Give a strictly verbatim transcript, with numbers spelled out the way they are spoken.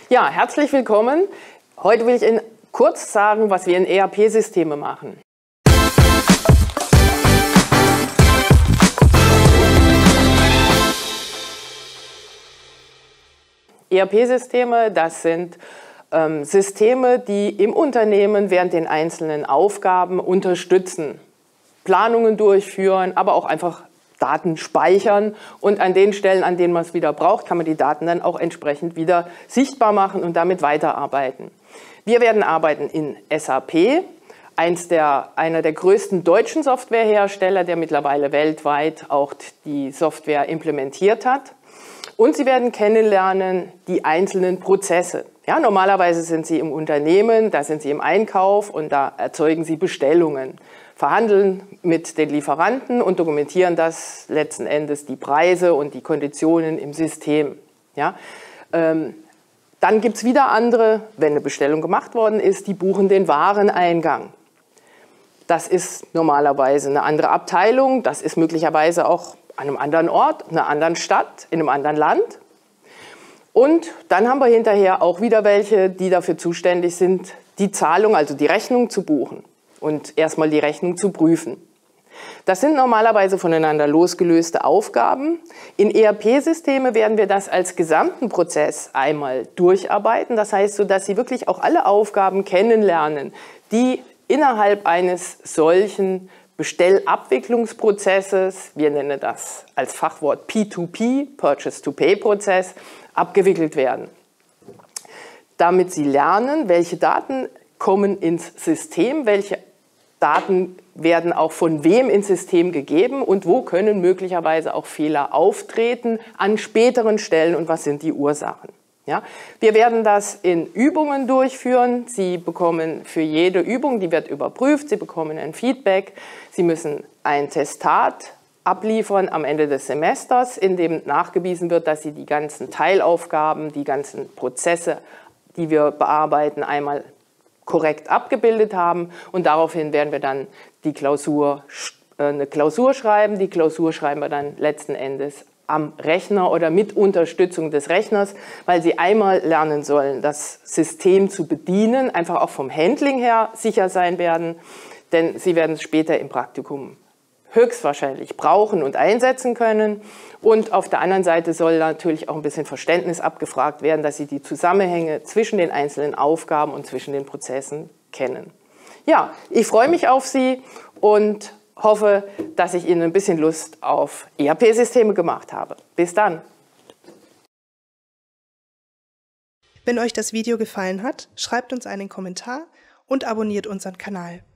Ja, herzlich willkommen. Heute will ich Ihnen kurz sagen, was wir in E R P-Systeme machen. E R P-Systeme, das sind ähm, Systeme, die im Unternehmen während den einzelnen Aufgaben unterstützen, Planungen durchführen, aber auch einfach Daten speichern, und an den Stellen, an denen man es wieder braucht, kann man die Daten dann auch entsprechend wieder sichtbar machen und damit weiterarbeiten. Wir werden arbeiten in S A P, eins der, einer der größten deutschen Softwarehersteller, der mittlerweile weltweit auch die Software implementiert hat. Und Sie werden kennenlernen die einzelnen Prozesse. Ja, normalerweise sind Sie im Unternehmen, da sind Sie im Einkauf und da erzeugen Sie Bestellungen, verhandeln mit den Lieferanten und dokumentieren das letzten Endes die Preise und die Konditionen im System. Ja, ähm, dann gibt es wieder andere, wenn eine Bestellung gemacht worden ist, die buchen den Wareneingang. Das ist normalerweise eine andere Abteilung, das ist möglicherweise auch an einem anderen Ort, in einer anderen Stadt, in einem anderen Land. Und dann haben wir hinterher auch wieder welche, die dafür zuständig sind, die Zahlung, also die Rechnung zu buchen und erstmal die Rechnung zu prüfen. Das sind normalerweise voneinander losgelöste Aufgaben. In E R P-Systeme werden wir das als gesamten Prozess einmal durcharbeiten. Das heißt, so dass Sie wirklich auch alle Aufgaben kennenlernen, die innerhalb eines solchen Bestellabwicklungsprozesses, wir nennen das als Fachwort P zwei P, Purchase-to-Pay-Prozess, abgewickelt werden. Damit Sie lernen, welche Daten kommen ins System, welche Daten werden auch von wem ins System gegeben und wo können möglicherweise auch Fehler auftreten an späteren Stellen und was sind die Ursachen. Ja, wir werden das in Übungen durchführen. Sie bekommen für jede Übung, die wird überprüft, Sie bekommen ein Feedback. Sie müssen ein Testat abliefern am Ende des Semesters, in dem nachgewiesen wird, dass Sie die ganzen Teilaufgaben, die ganzen Prozesse, die wir bearbeiten, einmal korrekt abgebildet haben. Und daraufhin werden wir dann die Klausur, äh, eine Klausur schreiben. Die Klausur schreiben wir dann letzten Endes am Rechner oder mit Unterstützung des Rechners, weil Sie einmal lernen sollen, das System zu bedienen, einfach auch vom Handling her sicher sein werden, denn Sie werden es später im Praktikum höchstwahrscheinlich brauchen und einsetzen können. Und auf der anderen Seite soll natürlich auch ein bisschen Verständnis abgefragt werden, dass Sie die Zusammenhänge zwischen den einzelnen Aufgaben und zwischen den Prozessen kennen. Ja, ich freue mich auf Sie und hoffe, dass ich Ihnen ein bisschen Lust auf E R P-Systeme gemacht habe. Bis dann! Wenn euch das Video gefallen hat, schreibt uns einen Kommentar und abonniert unseren Kanal.